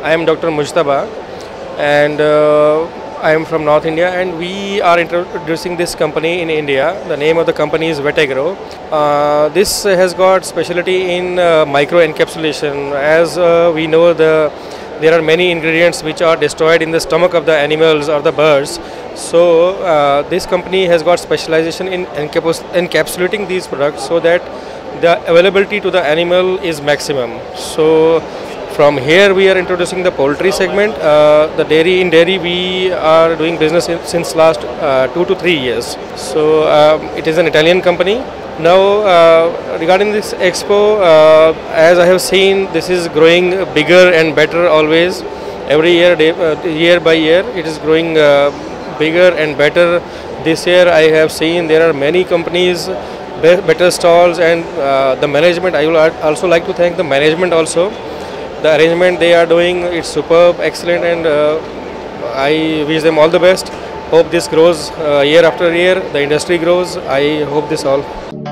I am Dr. Mujtaba, and I am from North India, and we are introducing this company in India. The name of the company is Vetagro. This has got specialty in micro encapsulation. As we know, there are many ingredients which are destroyed in the stomach of the animals or the birds. So this company has got specialization in encapsulating these products so that the availability to the animal is maximum. So from here we are introducing the poultry segment. The dairy we are doing business since last 2 to 3 years. So it is an Italian company. Now regarding this expo, as I have seen, this is growing bigger and better always. Every year, year by year, it is growing bigger and better. This year I have seen there are many companies, better stalls, and the management. I will also like to thank the management also. The arrangement they are doing, it's superb, excellent, and I wish them all the best. Hope this grows year after year, the industry grows. I hope this all.